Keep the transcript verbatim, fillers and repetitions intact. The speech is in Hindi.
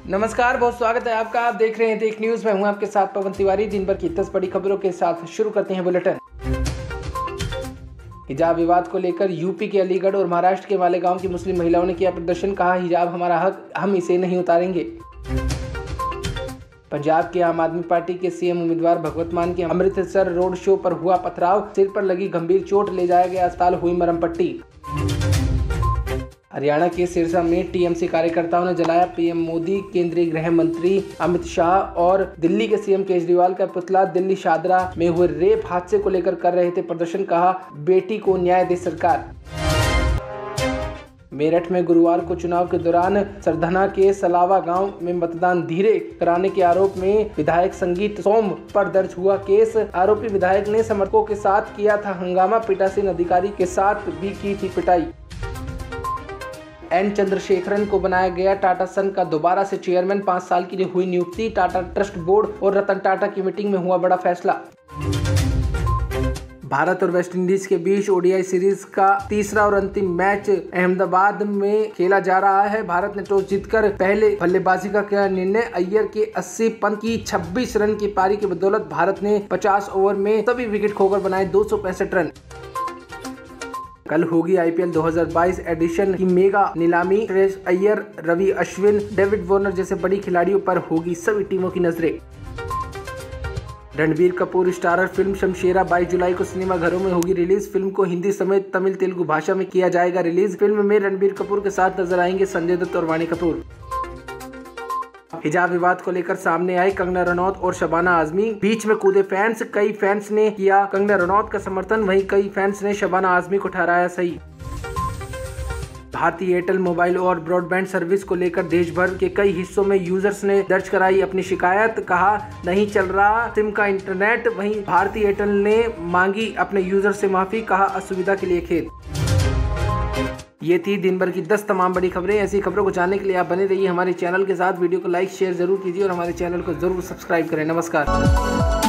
नमस्कार, बहुत स्वागत है आपका। आप देख रहे हैं टेक न्यूज में, हूं आपके साथ पवन तिवारी। दिन भर की दस बड़ी खबरों के साथ शुरू करते हैं बुलेटिन। हिजाब विवाद को लेकर यूपी के अलीगढ़ और महाराष्ट्र के मालेगांव की मुस्लिम महिलाओं ने किया प्रदर्शन। कहा, हिजाब हमारा हक, हम इसे नहीं उतारेंगे। पंजाब के आम आदमी पार्टी के सीएम उम्मीदवार भगवंत मान के अमृतसर रोड शो पर हुआ पथराव, सिर पर लगी गंभीर चोट, ले जाया गया अस्पताल, हुई मरहम पट्टी। हरियाणा के सिरसा में टीएमसी कार्यकर्ताओं ने जलाया पीएम मोदी, केंद्रीय गृह मंत्री अमित शाह और दिल्ली के सीएम केजरीवाल का पुतला। दिल्ली शादरा में हुए रेप हादसे को लेकर कर रहे थे प्रदर्शन। कहा, बेटी को न्याय दे सरकार। मेरठ में गुरुवार को चुनाव के दौरान सरधना के सलावा गांव में मतदान धीरे कराने के आरोप में विधायक संगीत सोम पर दर्ज हुआ केस। आरोपी विधायक ने समर्थकों के साथ किया था हंगामा, पीठासीन अधिकारी के साथ भी की थी पिटाई। एन चंद्रशेखरन को बनाया गया टाटा सन का दोबारा से चेयरमैन, पाँच साल के लिए हुई नियुक्ति। टाटा ट्रस्ट बोर्ड और रतन टाटा की मीटिंग में हुआ बड़ा फैसला। भारत और वेस्टइंडीज के बीच ओडीआई सीरीज का तीसरा और अंतिम मैच अहमदाबाद में खेला जा रहा है। भारत ने टॉस जीतकर पहले बल्लेबाजी का किया निर्णय। अय्यर के अस्सी, पंत की छब्बीस रन की पारी की बदौलत भारत ने पचास ओवर में सभी विकेट खोकर बनाए दो सौ पैंसठ रन। कल होगी आईपीएल दो हज़ार बाईस एडिशन की मेगा नीलामी। श्रेयस अय्यर, रवि अश्विन, डेविड वार्नर जैसे बड़ी खिलाड़ियों पर होगी सभी टीमों की नजरें। रणबीर कपूर स्टारर फिल्म शमशेरा बाईस जुलाई को सिनेमाघरों में होगी रिलीज। फिल्म को हिंदी समेत तमिल, तेलुगु भाषा में किया जाएगा रिलीज। फिल्म में रणबीर कपूर के साथ नजर आएंगे संजय दत्त और वाणी कपूर। हिजाब विवाद को लेकर सामने आए कंगना रनौत और शबाना आजमी, बीच में कूदे फैंस। कई फैंस ने किया कंगना रनौत का समर्थन, वहीं कई फैंस ने शबाना आजमी को ठहराया सही। भारतीय एयरटेल मोबाइल और ब्रॉडबैंड सर्विस को लेकर देश भर के कई हिस्सों में यूजर्स ने दर्ज कराई अपनी शिकायत। कहा, नहीं चल रहा सिम का इंटरनेट। वहीं भारतीय एयरटेल ने मांगी अपने यूजर से माफी। कहा, असुविधा के लिए खेद। ये थी दिन भर की दस तमाम बड़ी खबरें। ऐसी खबरों को जानने के लिए आप बने रहिए हमारे चैनल के साथ। वीडियो को लाइक शेयर जरूर कीजिए और हमारे चैनल को जरूर सब्सक्राइब करें। नमस्कार।